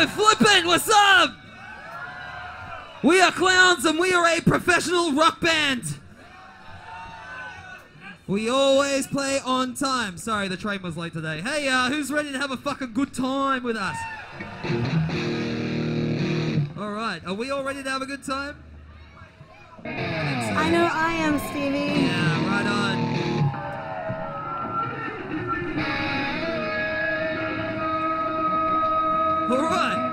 Yo, Flippin', what's up? We are Clowns and we are a professional rock band. We always play on time. Sorry, the train was late today. Hey, who's ready to have a fucking good time with us? Alright, are we all ready to have a good time? I know I am, Stevie. Yeah, right on. Alright.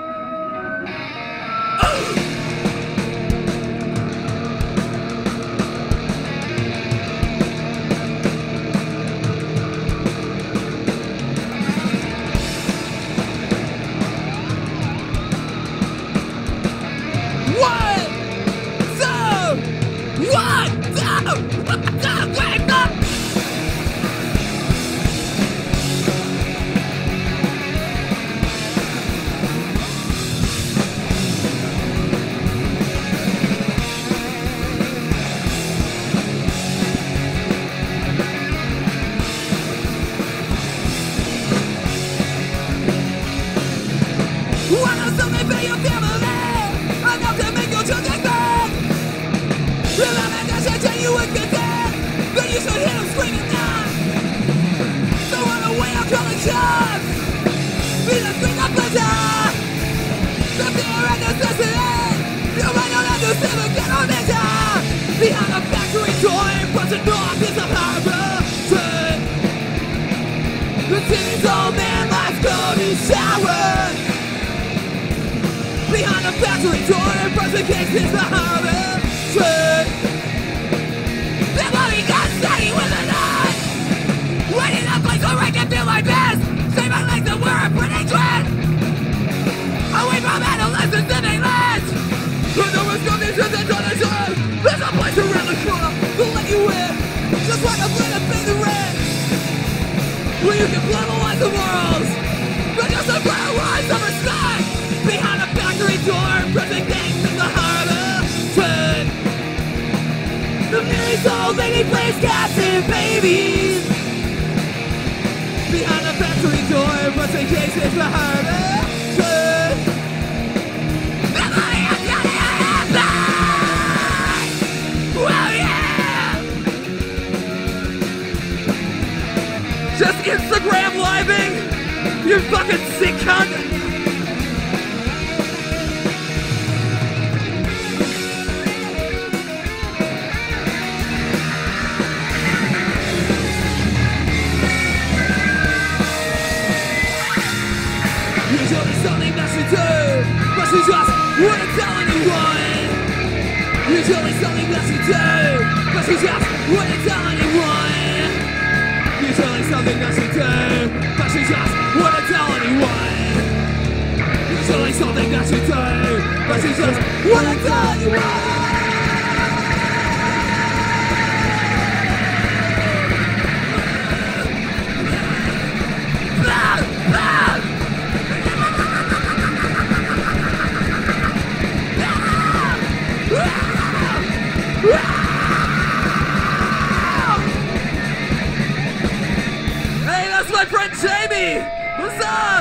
Behind a factory door, but the north is a harbor. The city's old man likes go to shower. Behind a factory door, but the case is the harbor. The body got steady with a knife. Waiting up like so I can feel my best. Save my legs that were a pretty dread. Away from adolescence and they last. But there was nothing to the donation. There's a place around the corner to let you in. Just like a blade of faded red. Where you can globalize the world. But just a bright rise of a sky. Behind a factory door, present gangs in the harbor. The Mary's old lady plays cats and babies. Behind a factory door, present gangs in the harbor. Just Instagram living, you fucking sick cunt! Usually something that she do, but she just wouldn't tell anyone. Usually something that she do, but she just wouldn't tell anyone. Usually something that she do, but she just wouldn't tell anyone. Usually something that she do, but she just wouldn't tell anyone. Hey, that's my friend Jamie! What's up?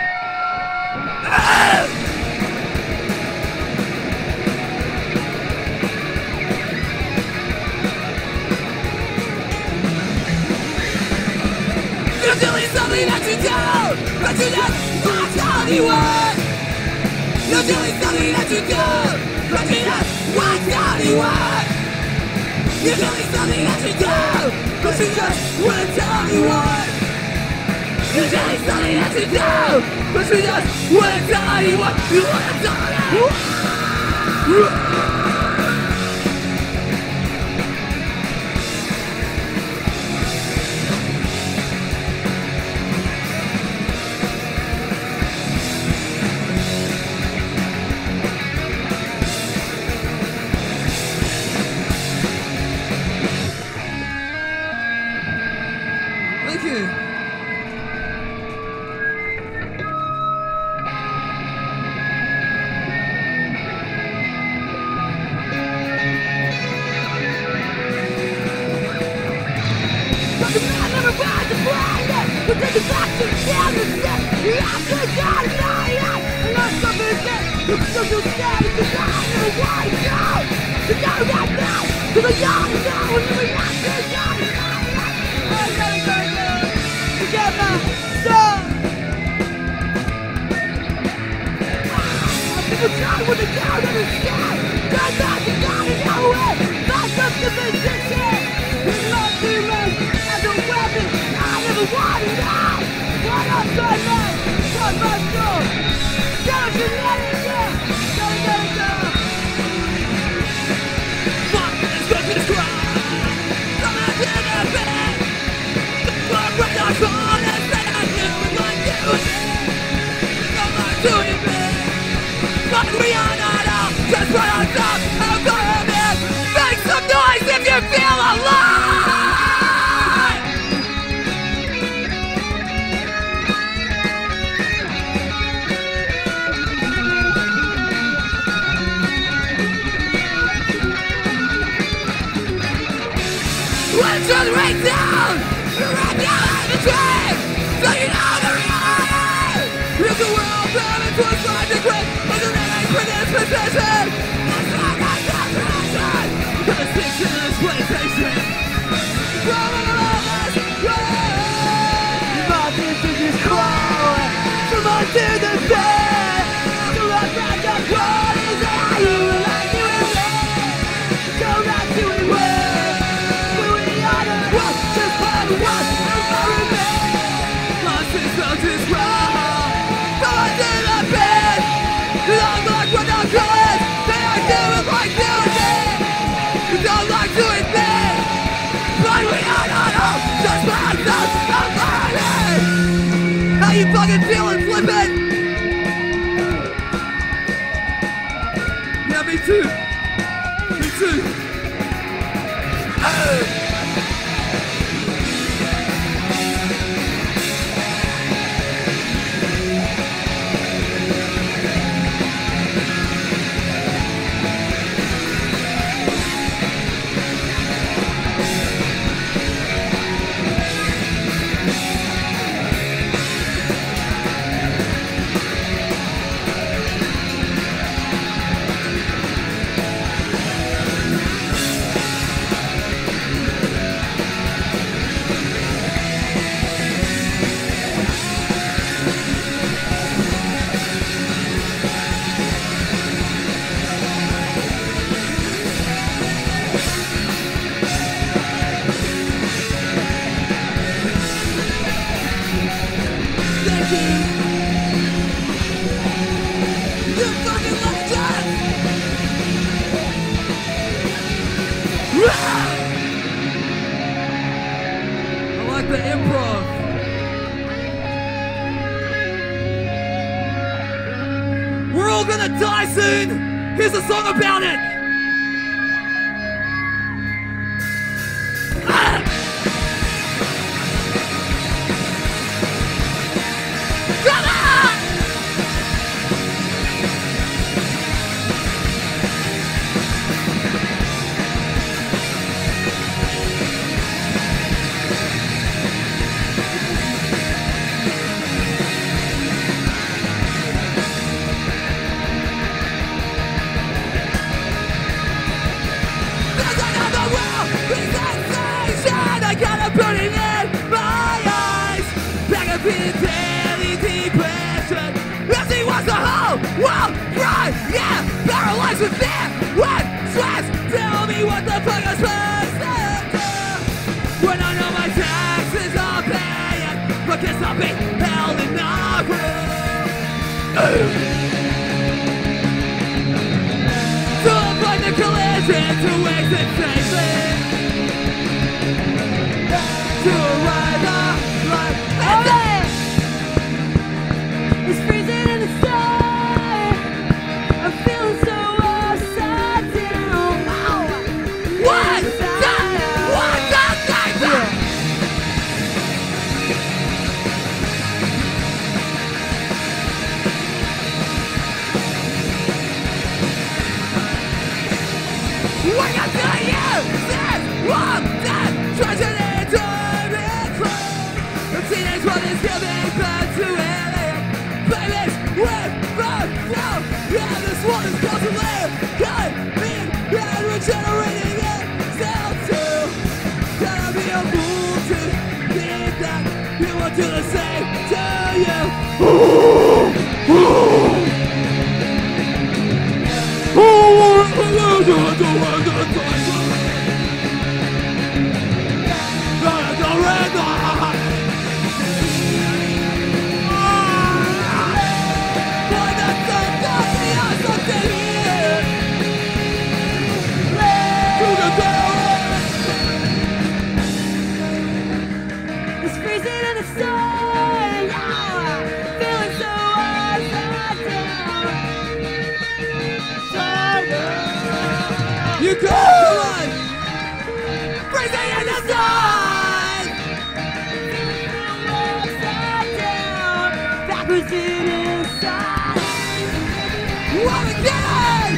You're doing something that you do, but you just won't tell anyone. You're doing something that you do, but you just won't tell anyone. You're doing something that you do, but you just wouldn't tell anyone. You're doing something that you do, but you just wouldn't tell anyone. You wouldn't tell anyone. Thank you. How you fucking feeling, Flippin'? Yeah, me too. Me too. The improv. We're all gonna die soon. Here's a song about it. Come on! Daily depression. As he was the whole world cry, yeah, paralyzed with fear. What stress? Tell me what the fuck I'm supposed to do when I know my taxes are paying, but guess I'll be held in the room. To avoid the collision, to exit safely, to arrive at life. It's freezing in the sky. I'm feeling so upside down. What? What I tell you is one dead tragedy to recall. The teenage one is giving birth to alien babies with the flow. Yeah, this one is causing you're reading it, still too. Gotta be a fool to think that people do the same to you. It's freezing in the sun, yeah. Feeling so upside down. You go, come on! Freezing in the sun! Upside down, backwards in inside. What again?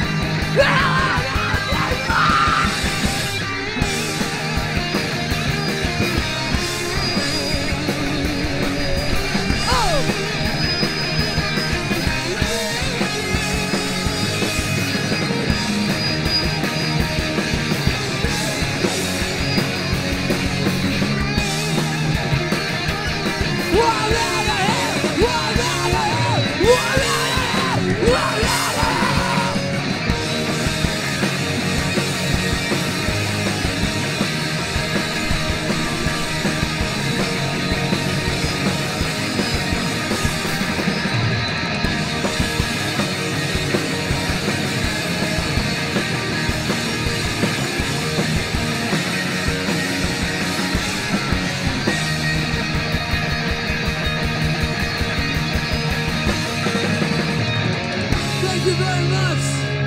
Thank you very much.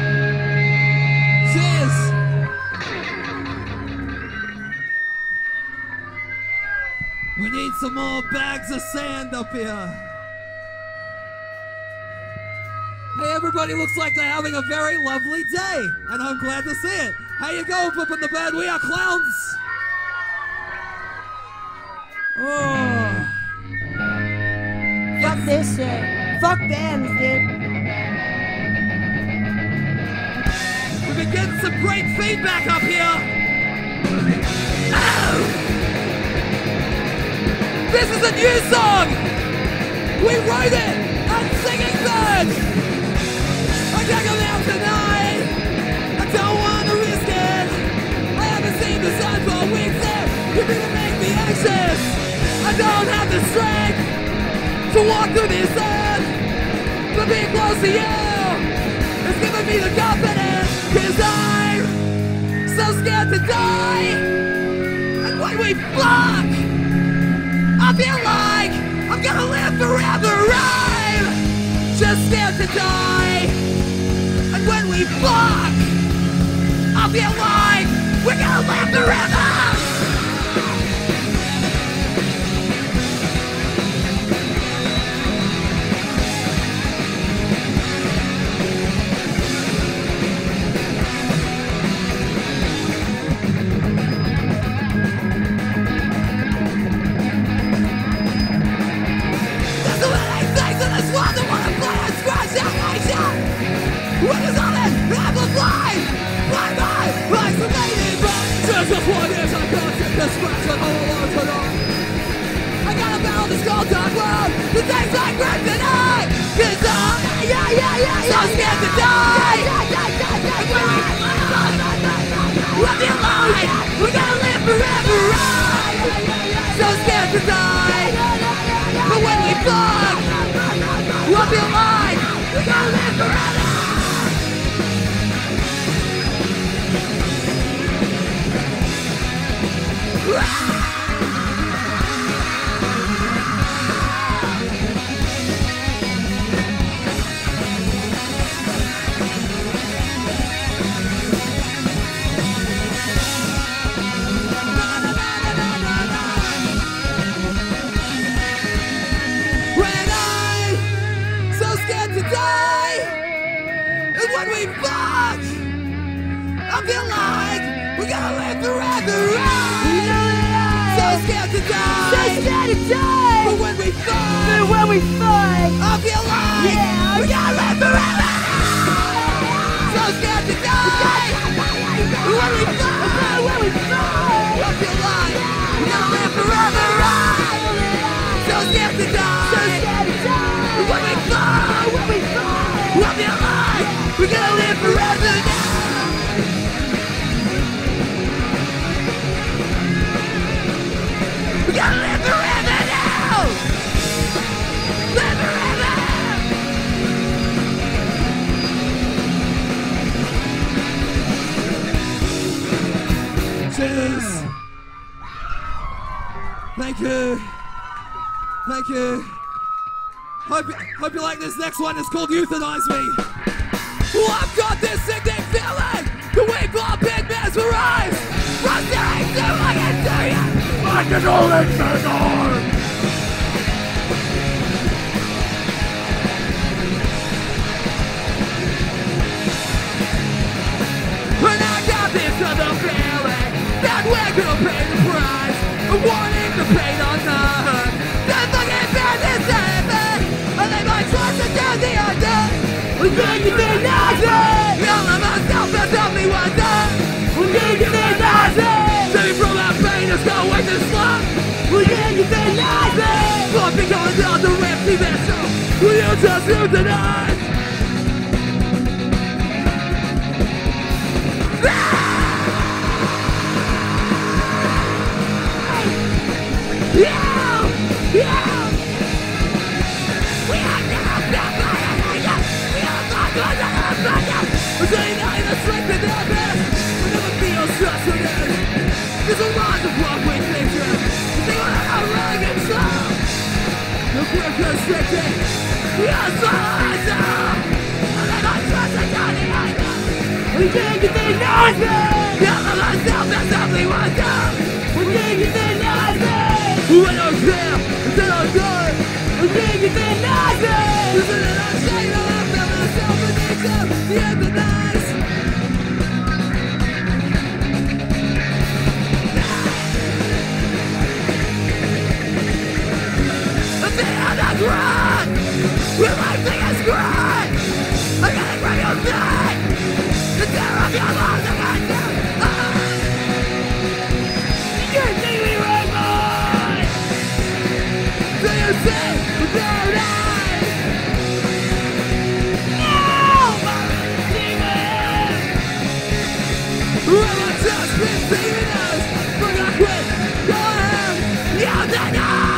Cheers. We need some more bags of sand up here. Hey, everybody looks like they're having a very lovely day, and I'm glad to see it. How you going, Flip in the Bed? We are clowns. Oh. Fuck this shit. Fuck bands, dude. We've been getting some great feedback up here. Ow! This is a new song. We wrote it on Singing Bird. I can't go out tonight. I don't want to risk it. I haven't seen the sun for weeks there. You're gonna make me anxious. I don't have the strength to walk through this earth. But being close to you is giving me the confidence. Cause I'm so scared to die. And when we fuck, I feel like I'm gonna live forever. I'm just scared to die. And when we fuck, I feel like we're gonna live forever. What is on it? I'm a blind! Blind eye! Isolated by just what is I can't take the scratch and hold on to them. I got a battle this cold dark world. The things like kryptonite. Cause I'm so scared to die. We'll be alive. We're gonna live forever. So scared to die. But when we fuck, we'll be alive. We're gonna live forever. When we fuck, I feel like we're gonna live forever. So scared to die. So scared to die. But when we fuck, I feel like we're gonna live forever. So scared to die. When we fly, when we fly, I feel like we're gonna live forever, right? So scared to die. so scared to die. When we fly, When we fly, I feel like we're gonna live forever now. We're gonna live forever now. Live forever. Cheers. Thank you. Thank you. Hope you like this next one. It's called Euthanize Me. Well, I've got this sickening feeling. The way Bob been mesmerized. From staring through like a serious. I can only ignore. When I got this other feeling that we're gonna pay the price of wanting the pain on us. That fucking bad is heaven. I lay my trust down the other. We're going to be nothing. Yelling myself as only one day. We're going to be nothing. Save me from that pain, let's go away to slump. We're going to be nothing. Flopping on down the empty vessel. Will you just euthanize? There's a lot of what we think of. They want to run and slow. The quick restricted. Yes, I know. And then I trust the Johnny I know. We think it's nothing. Yell at myself, that's something I know. We think it's nothing. We don't care. Then I'm good. We think it's nothing. Isn't it a shame that I felt myself in nature? The end of the night. Run! Your life thing is great! I gotta grab your feet! The terror of your lungs I got you! You're thinking right, boy! Do you see the paradise? No! Demon! Well, I've just been seeing us! But I quit! Go ahead! You're the night!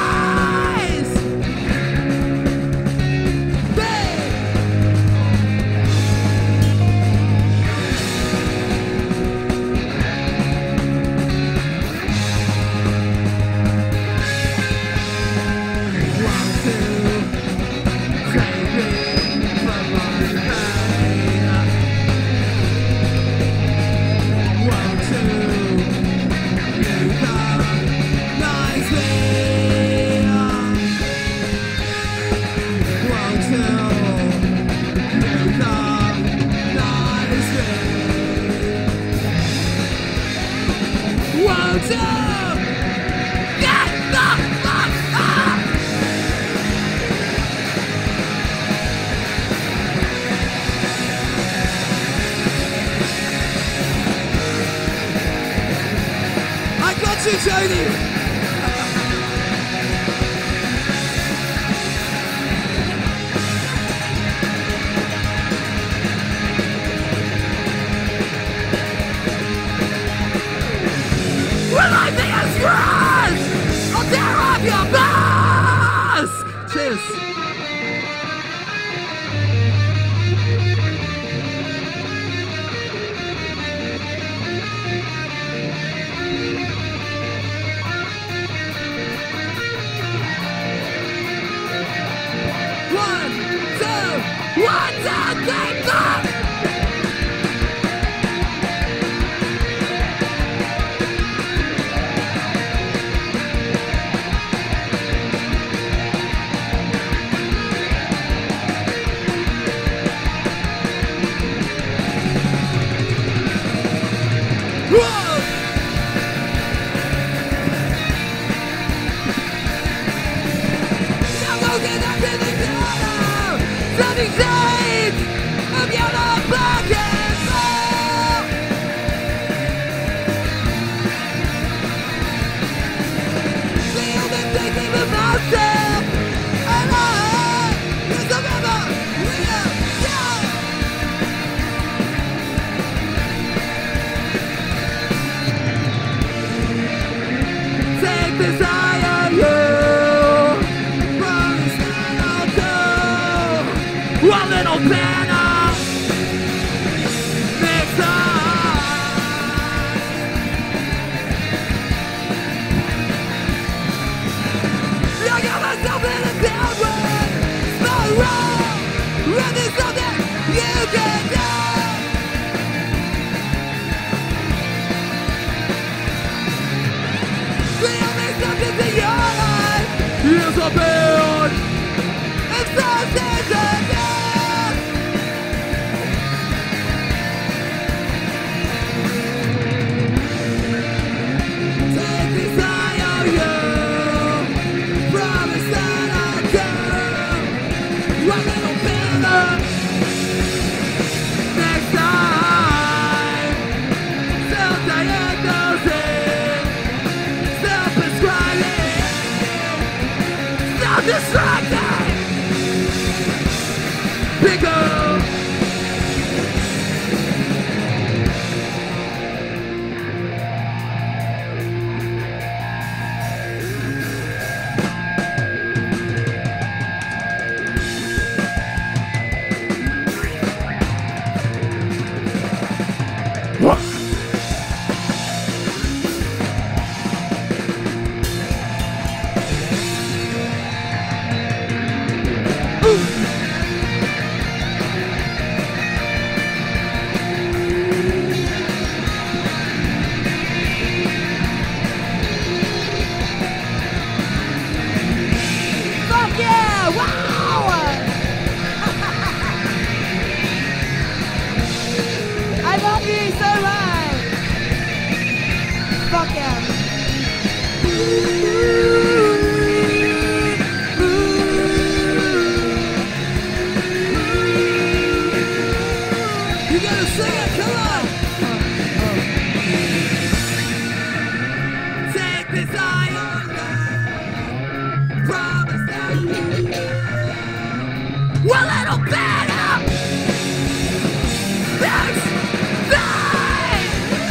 Jody! When I think it's yours, I'll tear off your mask! Cheers! fuck out of You gotta sing it, come on! Take this iron line, promise that you well, little better! Next time!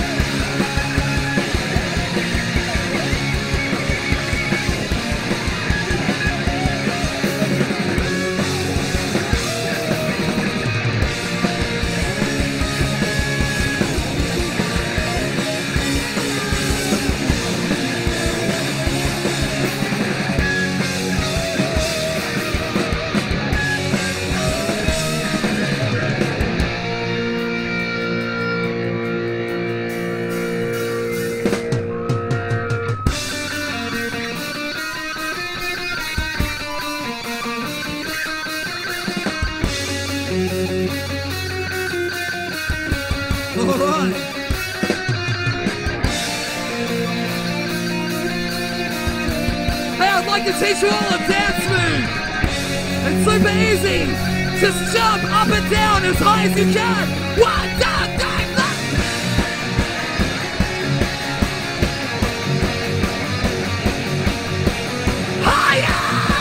Alright. Hey, I'd like to teach you all a dance move. It's super easy. Just jump up and down as high as you can. 1, 2, 3, 4. Higher!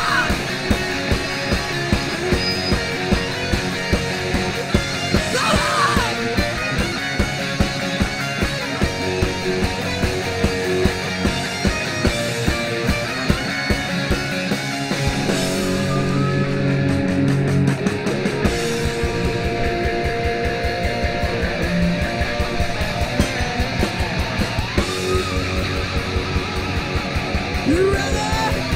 You ready?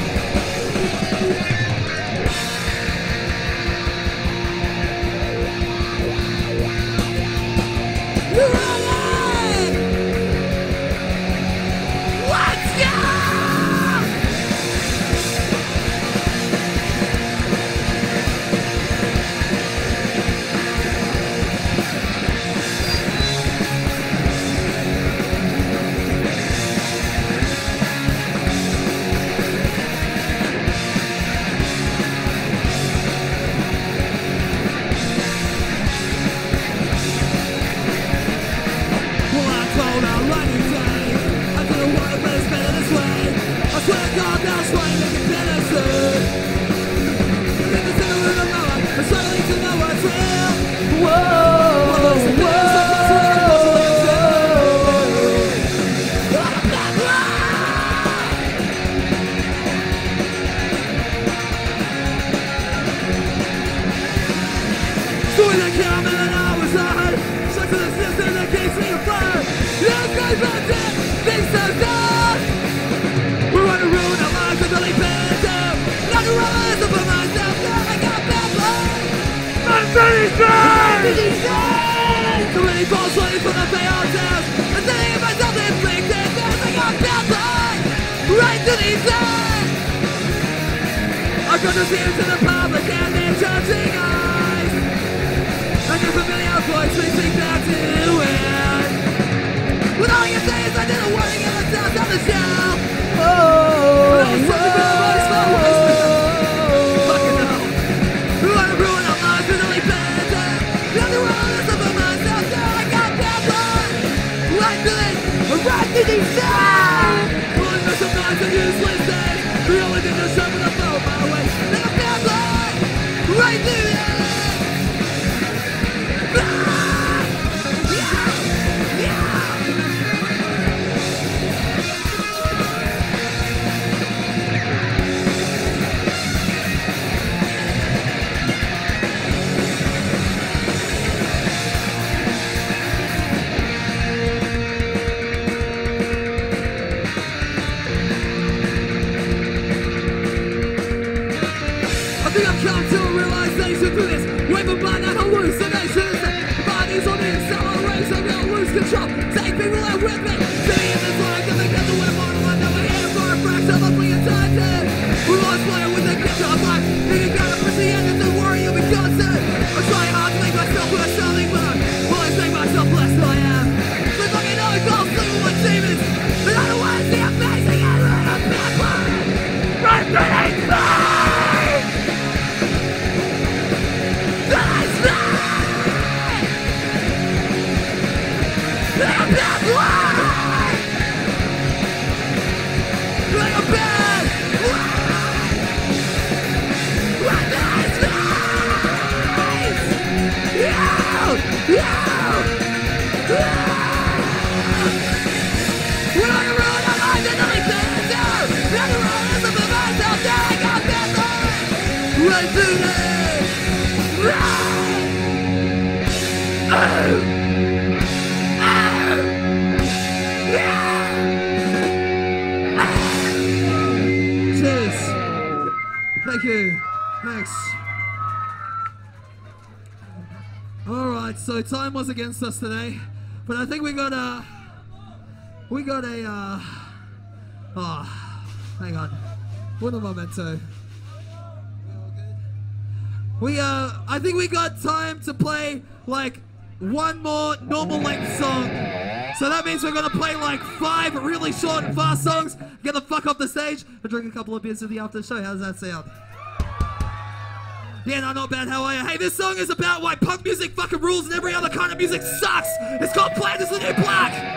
You ready? Let's go! Well, I told her what you say. I didn't want to let it better this way. I swear to God, that's why you make it better soon. In the center of the mower, I'm struggling to know what's real. Whoa, Doing the camera and I was on. Stuck to the system that keeps me afloat. Those guys back there, things so dumb. We want to ruin our lives with only phantom. Not to realize it for myself, that I got bad blood. Not too many false slaves from the chaos house. I'm saying myself inflicted, that I got bad blood. Right to these eyes. I got the tears to the public and their touching eyes. And your familiar voice makes me back to it. When all you say is I didn't want to get myself on the shelf. But I was fucking with a voice for fucking hell. We want to ruin our lives with only phantom. Not to realize it for myself, that I got bad blood. Right to these eyes. Pulling for some nights and useless days. We only did the show with a bow my way. And a bad blood. Right through the eyes. so time was against us today, but I think we got a, hang on, what am I meant to? I think we got time to play like one more normal length song. So that means we're gonna play like 5 really short and fast songs, get the fuck off the stage, and drink a couple of beers at the after show. How does that sound? Yeah, no, not bad. How are you? Hey, this song is about why punk music fucking rules and every other kind of music sucks. It's called Black is the New Black.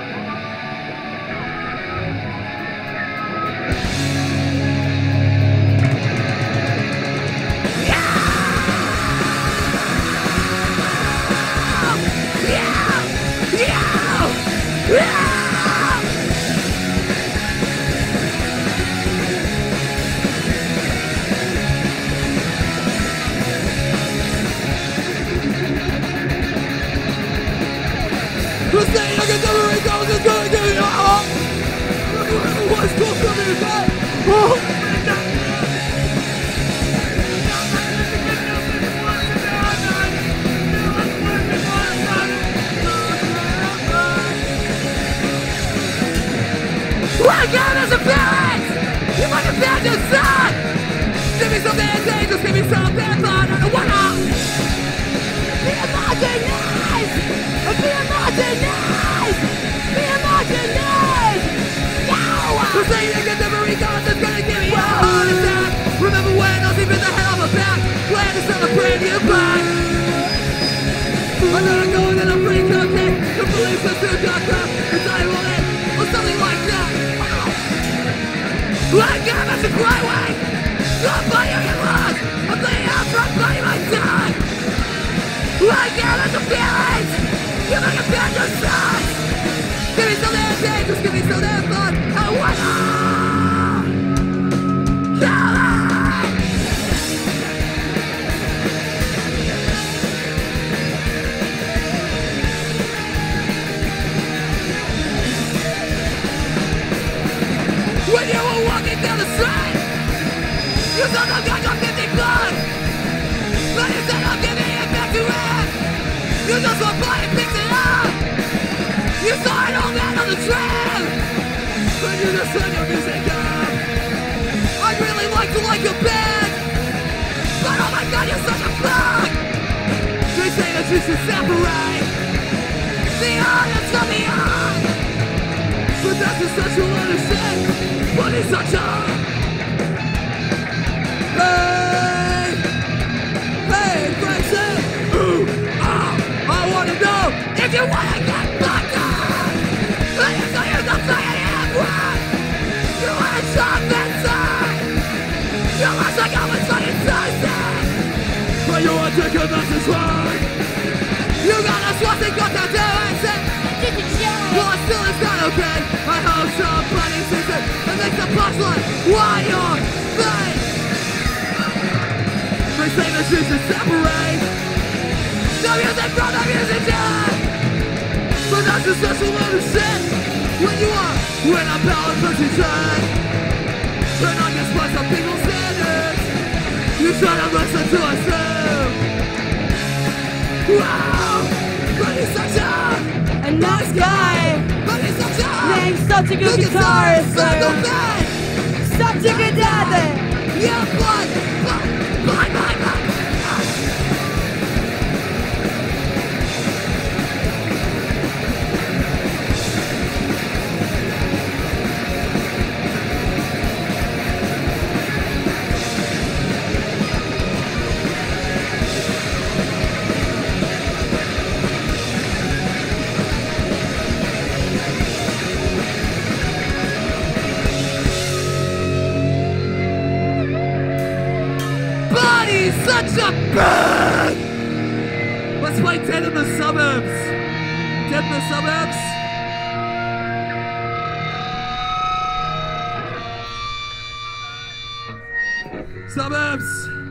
Who's saying I can never recall this going to be home? What's going to be back? What God has a parent! You might have found your son! Give me something to say, just give me something fun. I don't wanna be homogenized! Be homogenized! Be homogenized! No! Who's saying I can never recall this gonna give me a heart attack? Remember when I was even the hell of a back? Glad to celebrate you back. I'm gonna go and then I'm pretty cocaine. The police are still dark up, cause I will end, or something like that. Let go, that's a great way! Don't play you get lost! I'm playing out from playing my time! Let go, that's a feeling! You make a bad your son! Give me some damn thing, just give me some damn fun. I wanna kill it! When you were walking down the street, you thought I got your 50 blood. But instead of giving it back to him, you just went by and picked it up. You saw an old man on the tram, but you just turned your music up. I'd really like to like your band, but oh my god, you're such a fuck. They say that you should separate the honest from the art. But that's just such a lot of shit. But it's such a hey, Francis. Ooh, I wanna know if you wanna get fucked up. And if you use the playing one, you wanna jump inside. You must like how much like it's but you want to get that is right. You got a swastika to do it. Well, still it's not okay. I hope somebody sees it and makes a punchline while you're fake. They say that you should separate the music from the musician. But that's just such a load of shit. When I'm power position, turn on your spice of people's standards. You try to listen to us too. Wow, but he's such a nice guy. But he's such a named such a good guitarist. Such a good dad. Yeah, blood. Such a bird! Let's play Dead in the Suburbs. Dead in the Suburbs. Suburbs.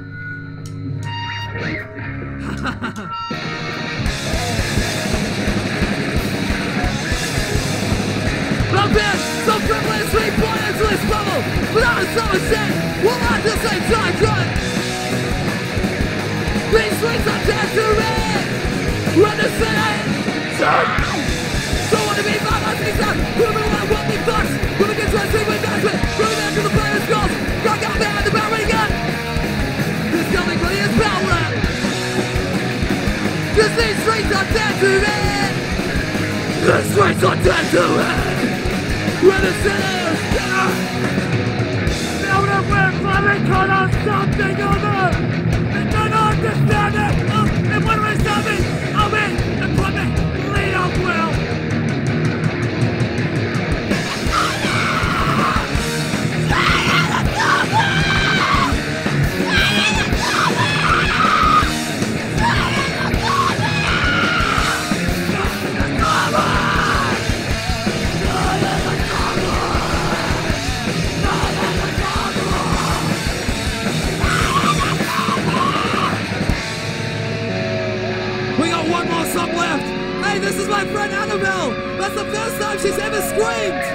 I'm bad, so privileged, 3 pointers to this bubble. Without a summer set, we'll at the same time, run. These streets are dead to red. Run the city! Don't wanna be my life inside. Moving around, what we thoughts. Moving against my team with management. Moving down to the players' goals. Rock out there at the barrel again. This coming clean is power. Cause these streets are dead to me. The streets are dead to me. Run the city! Now that we're climbing on something other. They don't understand it. And when we're stopping, I'm in the plumbing. Lead up well. We got one more song left. Hey, this is my friend Annabelle. That's the first time she's ever screamed.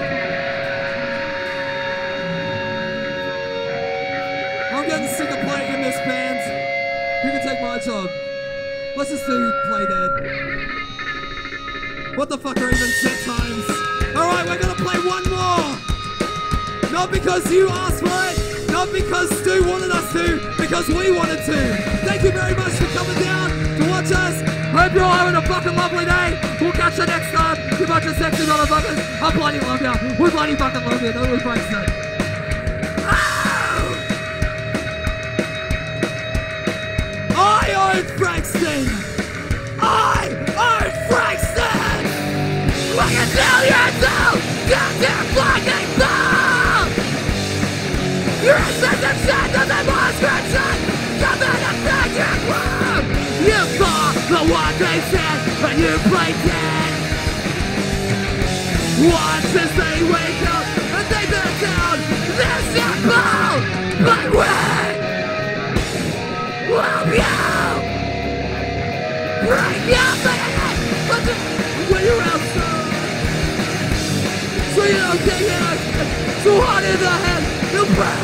I'm getting sick of playing in this band. You can take my job. Let's just do Play Dead. What the fuck are even set times? Alright, we're gonna play one more. Not because you asked for it. Not because Stu wanted us to. Because we wanted to. Thank you very much for coming down to watch us. Hope you're all having a fucking lovely day. We'll catch you next time. You bunch of sexy motherfuckers. I bloody love you. We bloody fucking love you. That was Frankston. I own Frankston. I own Frankston. I can tell you so. Goddamn fucking ball. You're a sense of shit to the prescription. Something to make it work. You saw the one they said, but you played dead. Watch as they wake up and they back down. They're simple, but when will you break your bayonet? But when you're outside, so you don't get hit, so hard in the head, you break.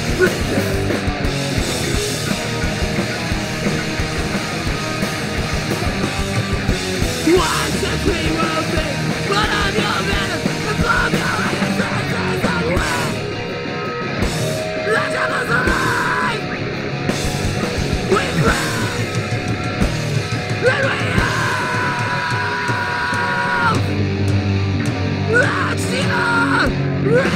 Watch the tree will be, but I'm your man, and from your innocence away. The devil's alive! We pray, and we have! That's your red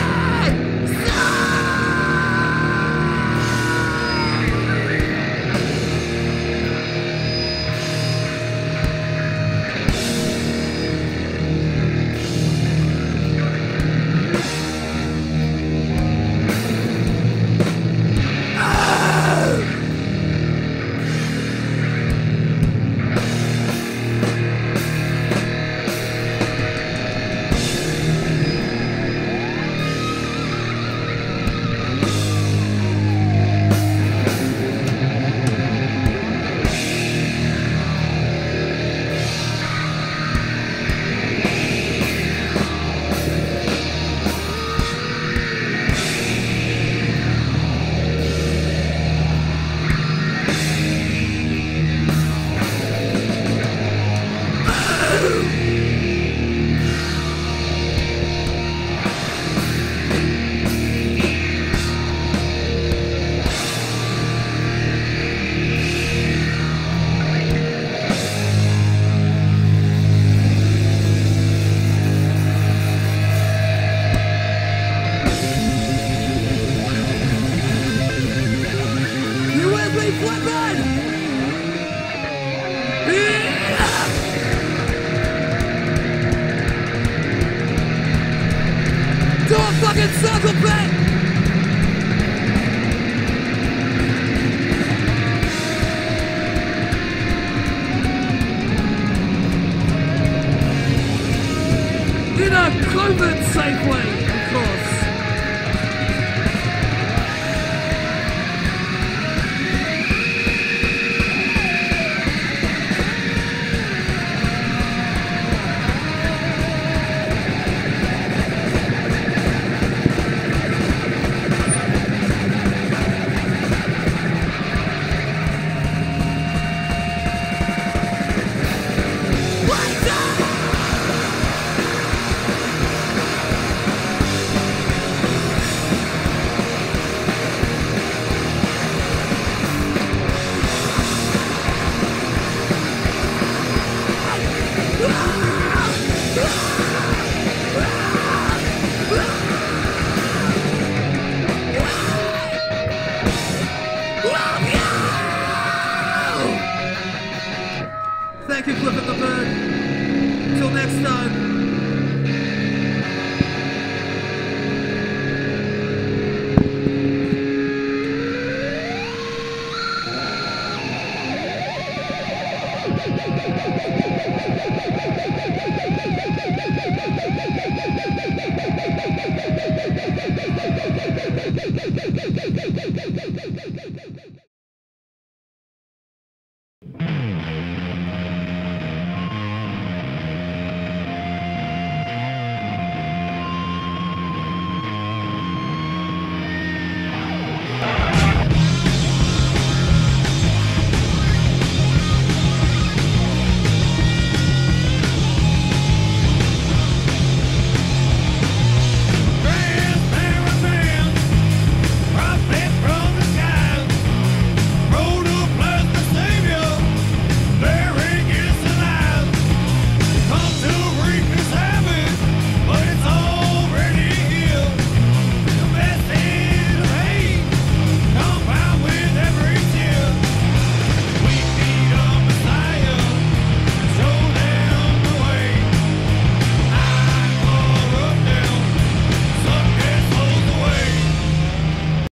fucking circle pit! In a COVID safe way!